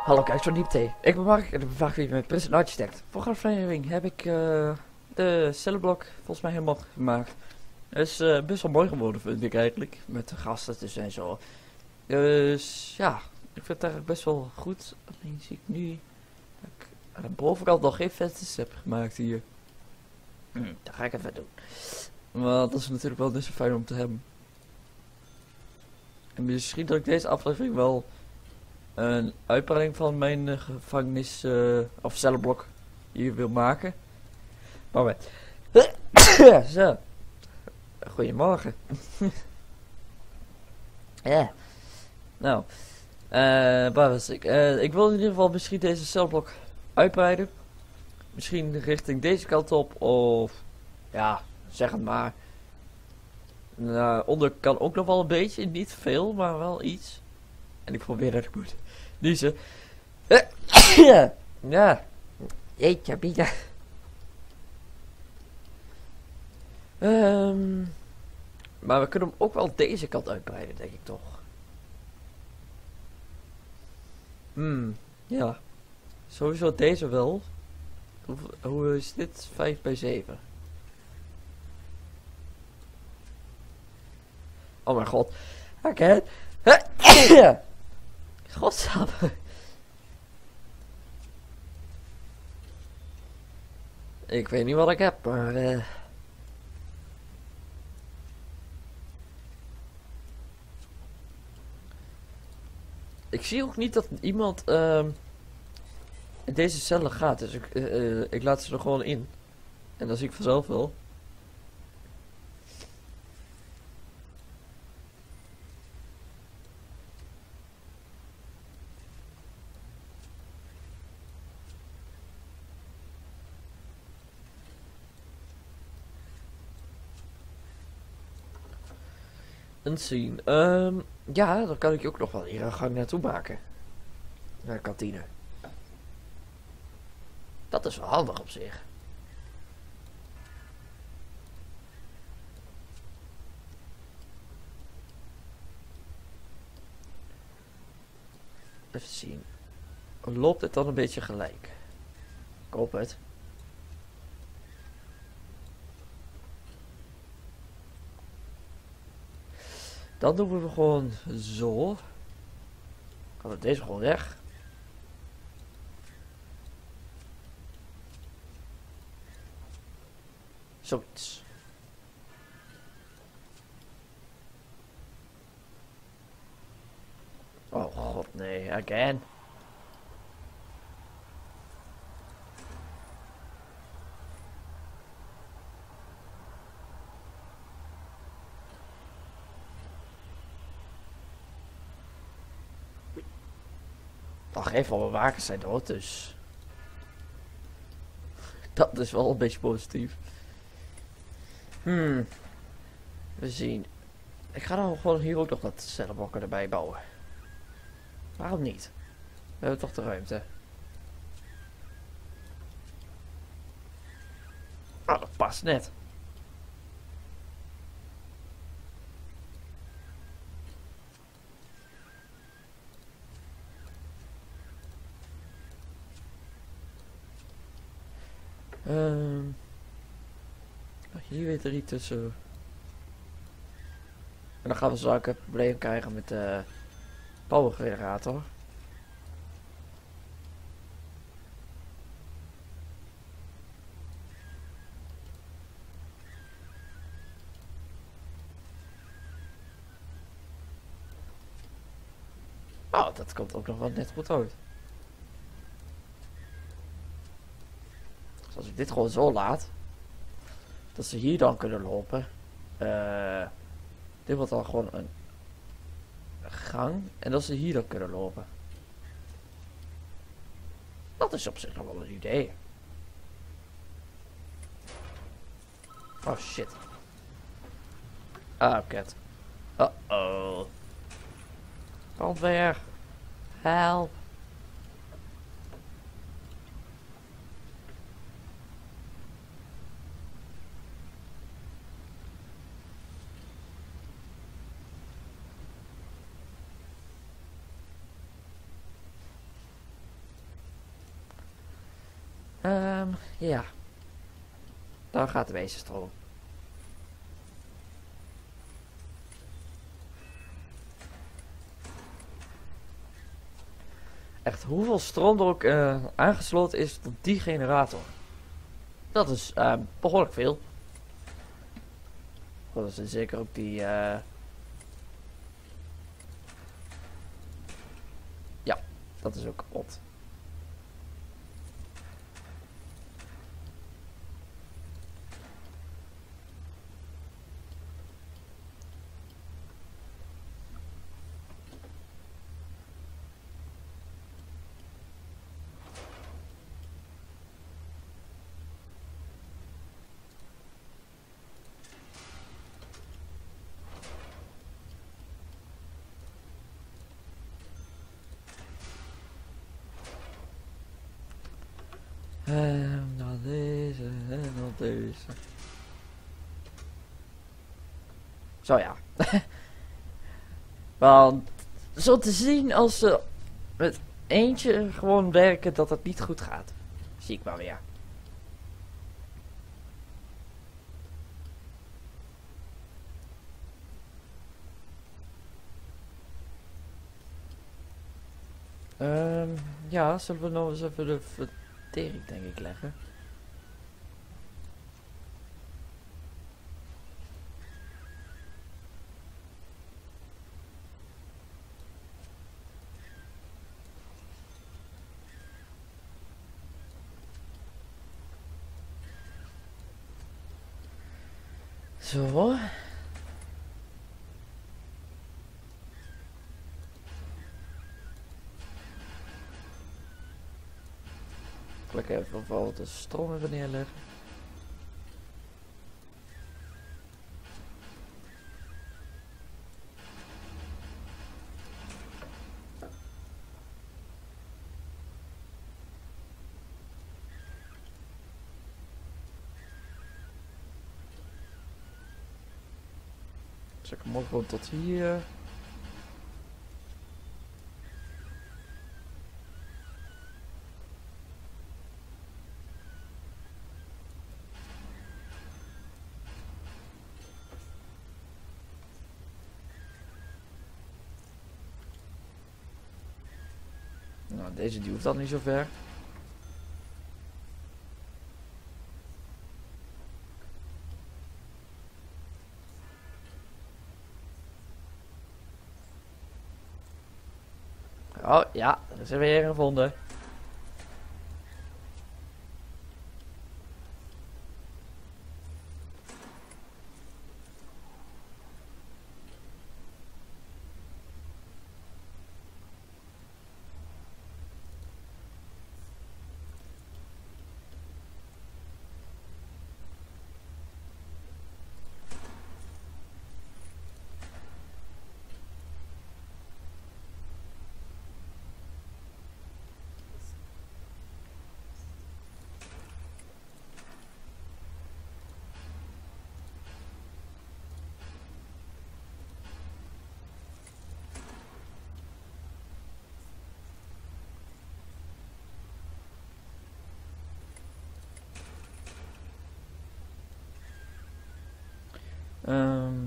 Hallo, kijk zo diepte. Ik ben Mark en ik ben vandaag weer met Prison Architect. Vorige aflevering heb ik de cellenblok volgens mij helemaal gemaakt. Het is best wel mooi geworden, vind ik eigenlijk. Met de gasten tussen en zo. Dus ja, ik vind het eigenlijk best wel goed. Alleen zie ik nu dat ik aan de bovenkant nog geen vensters heb gemaakt hier. Dat ga ik even doen. Want dat is natuurlijk wel niet zo fijn om te hebben. En misschien dat ik deze aflevering wel een uitbreiding van mijn gevangenis of cellenblok hier wil maken. Maar met. Zo. Goedemorgen. Ja. Nou. Waar was ik? Ik wil in ieder geval misschien deze celblok uitbreiden. Misschien richting deze kant op. Of. Ja, zeg het maar. Onder kan ook nog wel een beetje. Niet veel, maar wel iets. En ik probeer dat ik moet. Niezen. Ja. Jeetje, Pieter. Maar we kunnen hem ook wel deze kant uitbreiden, denk ik toch. Ja. Sowieso deze wel. Hoe is dit? 5 bij 7. Oh mijn god. Oké. Godsamme. Ik weet niet wat ik heb, maar ik zie ook niet dat iemand in deze cellen gaat, dus ik laat ze er gewoon in. En dan zie ik vanzelf wel. En zien. Ja, dan kan ik ook nog wel hier een gang naartoe maken. Naar de kantine. Dat is wel handig op zich. Even zien. Loopt het dan een beetje gelijk? Ik hoop het. Dan doen we gewoon zo. Gaan we deze gewoon weg. Zoiets. Oh god, nee, again. Wacht even, mijn wakens zijn dood, dus. Dat is wel een beetje positief. We zien. Ik ga dan gewoon hier ook nog wat cellenblokken erbij bouwen. Waarom niet? We hebben toch de ruimte. Oh, dat past net. Hier weer 3 tussen. En dan gaan we zo ook een probleem krijgen met de power generator. Oh, dat komt ook nog wel net goed uit. Dus als ik dit gewoon zo laat, dat ze hier dan kunnen lopen. Dit wordt dan gewoon een gang. En dat ze hier dan kunnen lopen. Dat is op zich nog wel een idee. Oh shit. Ah, cat. Uh-oh. Brandweer. Help. Ja. Dan gaat de meeste stroom. Echt hoeveel stroom er ook aangesloten is tot die generator. Dat is behoorlijk veel. Dat is zeker ook die... Ja, dat is ook kapot. Dan deze en dan deze. Zo ja. Want zo te zien als ze met eentje gewoon werken dat het niet goed gaat. Zie ik maar weer. Ja, zullen we nog eens even de vertering denk ik leggen. Zo. Lekker even bijvoorbeeld de stroom even neerleggen. Zet ik hem ook gewoon tot hier. Nou, deze die hoeft dan niet zo ver. Oh ja, er is er weer een gevonden. Ehm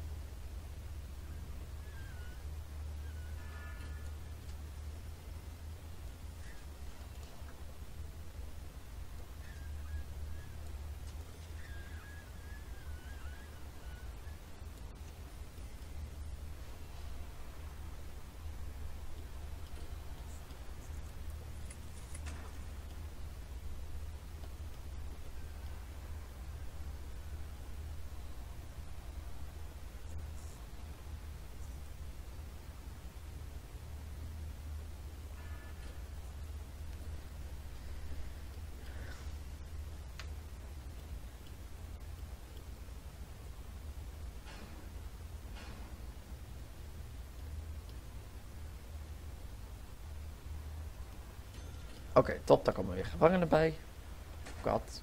Oké, top, daar komen weer gevangenen bij. Kat.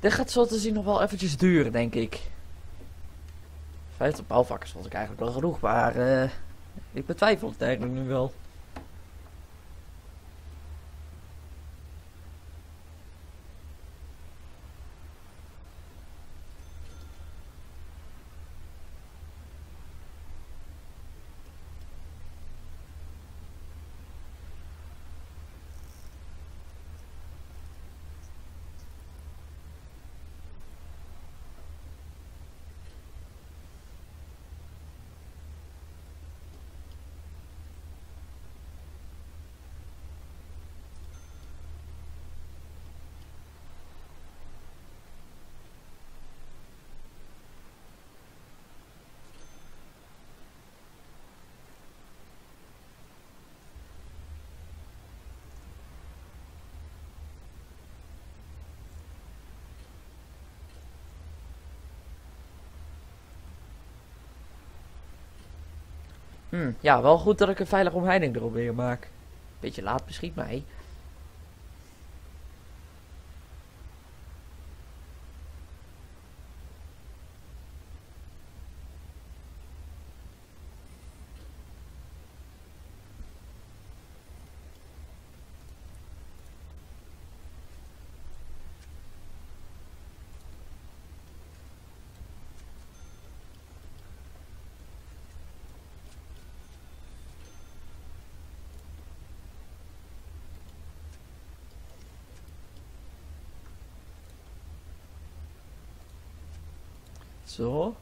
Dit gaat zo te zien nog wel eventjes duren, denk ik. 50 bouwvakkers vond ik eigenlijk wel genoeg, maar ik betwijfel het eigenlijk nu wel. Ja, wel goed dat ik een veilige omheining erop weer maak. Beetje laat misschien, maar hey. Zo.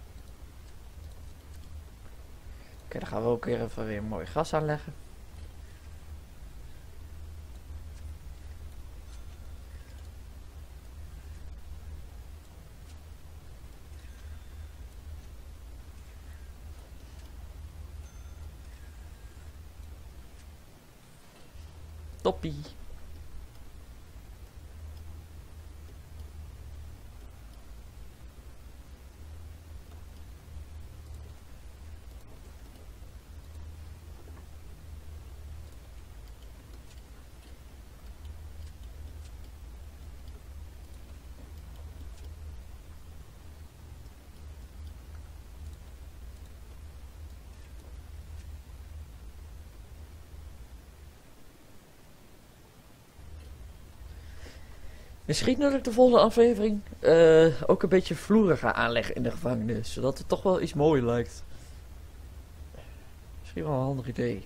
Oké, dan gaan we ook weer even weer mooi gras aanleggen. Toppie. Misschien dat ik de volgende aflevering ook een beetje vloeren ga aanleggen in de gevangenis. Zodat het toch wel iets mooier lijkt. Misschien wel een handig idee.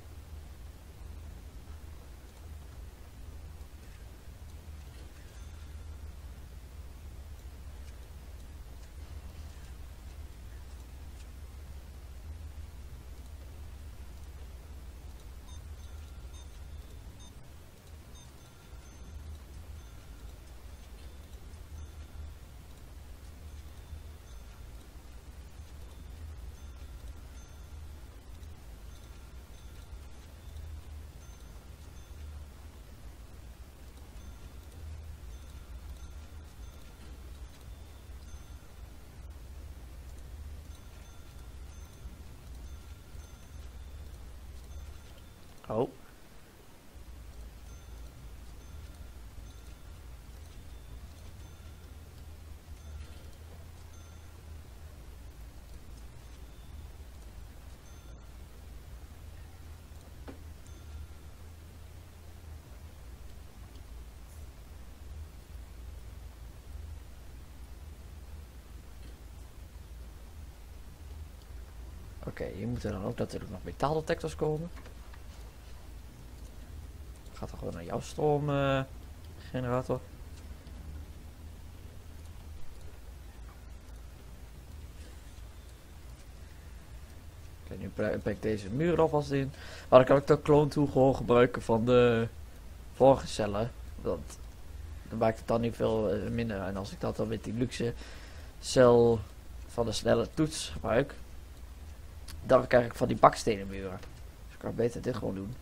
Oh. Oké, hier moeten dan ook natuurlijk nog metaaldetectors komen. Gaat dan gewoon naar jouw stroomgenerator. Oké, nu ben ik deze muur alvast in. Maar dan kan ik de clone tool gewoon gebruiken van de vorige cellen. Want dan maakt het dan niet veel minder. En als ik dat dan met die luxe cel van de snelle toets gebruik, dan krijg ik van die bakstenen muren. Dus ik kan beter dit gewoon doen.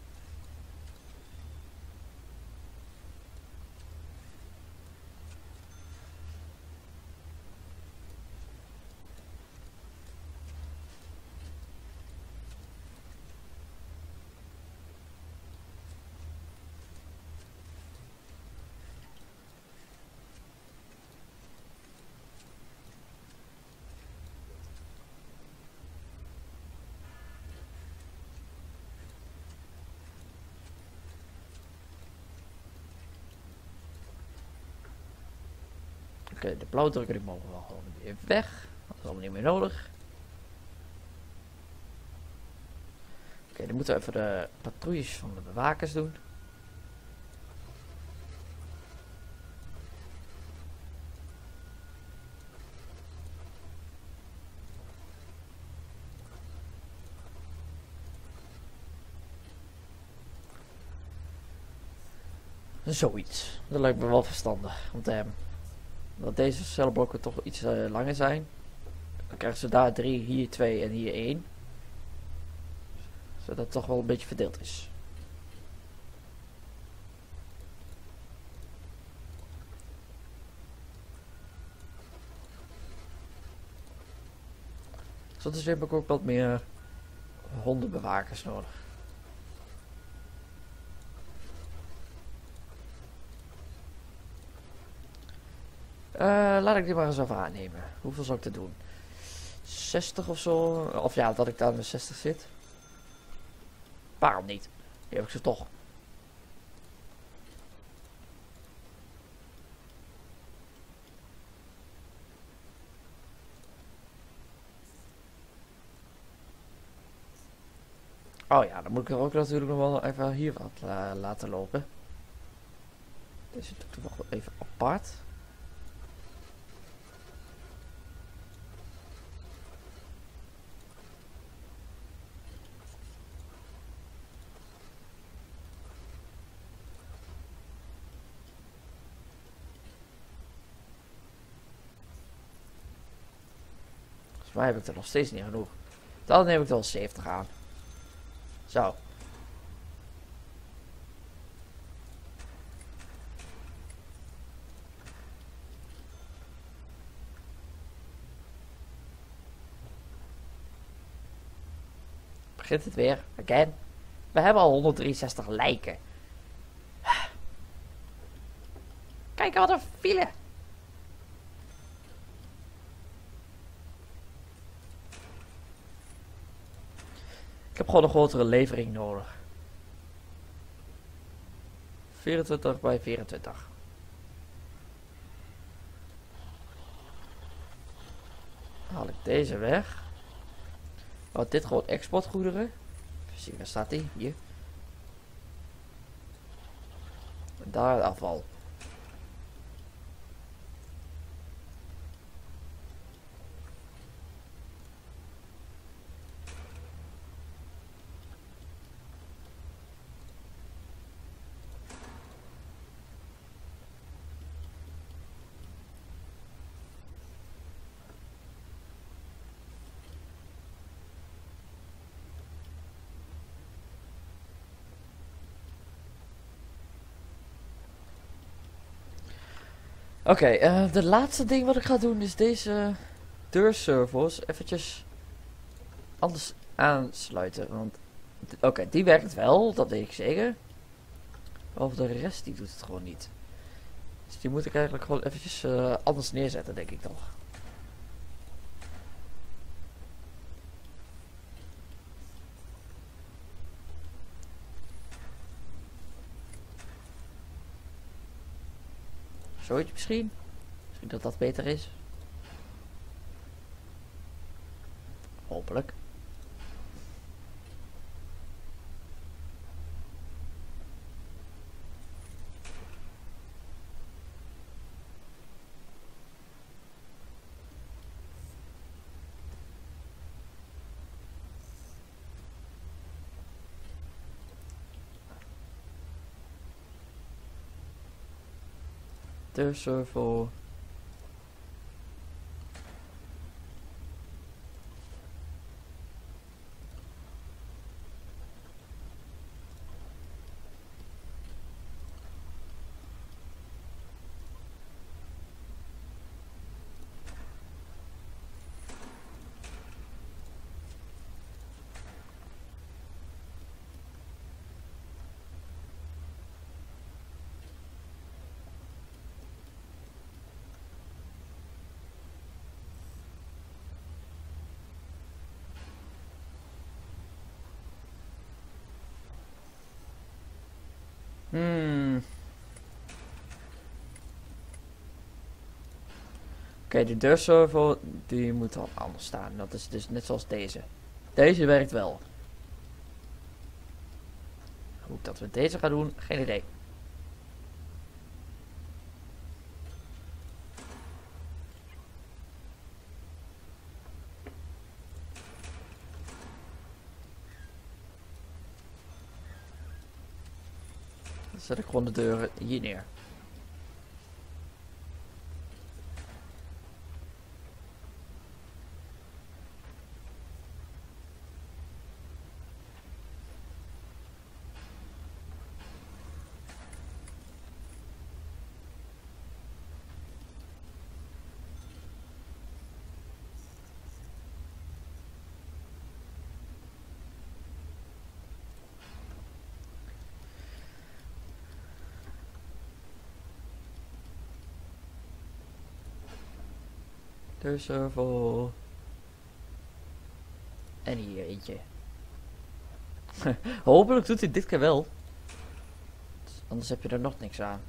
Oké, de blauwdrukken die mogen wel gewoon weer weg. Dat is allemaal niet meer nodig. Oké, dan moeten we even de patrouilles van de bewakers doen. Zoiets. Dat lijkt me wel verstandig om te hebben. Dat deze cellenblokken toch iets langer zijn. Dan krijgen ze daar 3, hier 2 en hier 1. Zodat het toch wel een beetje verdeeld is. Dus heb ik ook wat meer hondenbewakers nodig. Laat ik dit maar eens even aannemen. Hoeveel zal ik te doen? 60 of zo? Of ja, dat ik daar met 60 zit. Waarom niet? Die heb ik ze toch. Oh ja, dan moet ik er ook natuurlijk nog wel even hier wat laten lopen. Deze doe ik toch wel even apart. Volgens mij heb ik er nog steeds niet genoeg. Dan neem ik er wel 70 aan. Zo. Begint het weer? Again? We hebben al 163 lijken. Kijk wat een file. Ik heb gewoon een grotere levering nodig. 24 bij 24. Haal ik deze weg. Oh, dit gewoon exportgoederen. Even zien, waar staat die? Hier. En daar het afval. Oké, de laatste ding wat ik ga doen is deze deurservos eventjes anders aansluiten. Want, oké, die werkt wel, dat weet ik zeker. Maar de rest die doet het gewoon niet. Dus die moet ik eigenlijk gewoon eventjes anders neerzetten, denk ik toch. Zoiets misschien? Misschien dat dat beter is. Hopelijk. De servo. Oké, de deurserver die moet dan anders staan. Dat is dus net zoals deze. Deze werkt wel. Hoe ik dat met deze ga doen, geen idee. Dan zet ik gewoon de deuren hier neer. Deurserver. En hier eentje. Hopelijk doet hij dit keer wel. Anders heb je er nog niks aan.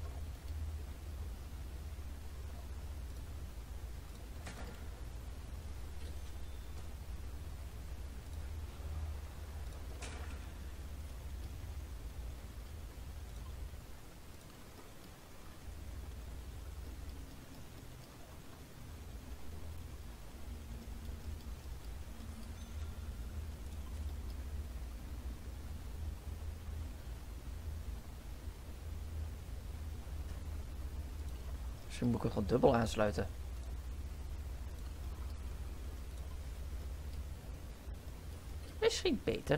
Misschien moet ik het gewoon dubbel aansluiten. Misschien beter.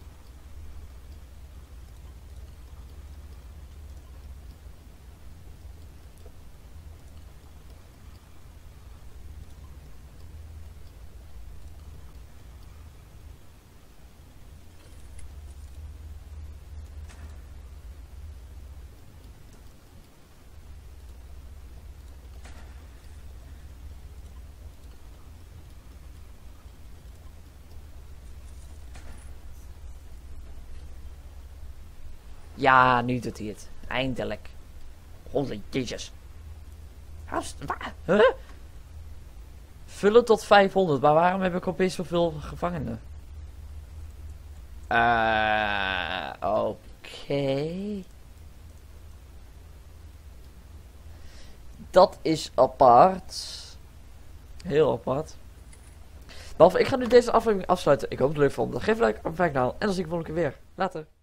Ja, nu doet hij het. Eindelijk. Holy Jesus. Huh? Vullen tot 500, maar waarom heb ik opeens zoveel gevangenen? Oké. Dat is apart. Heel apart. Behalve, ik ga nu deze aflevering afsluiten. Ik hoop dat het leuk vond. Geef een like op mijn kanaal en dan zie ik je volgende keer weer. Later.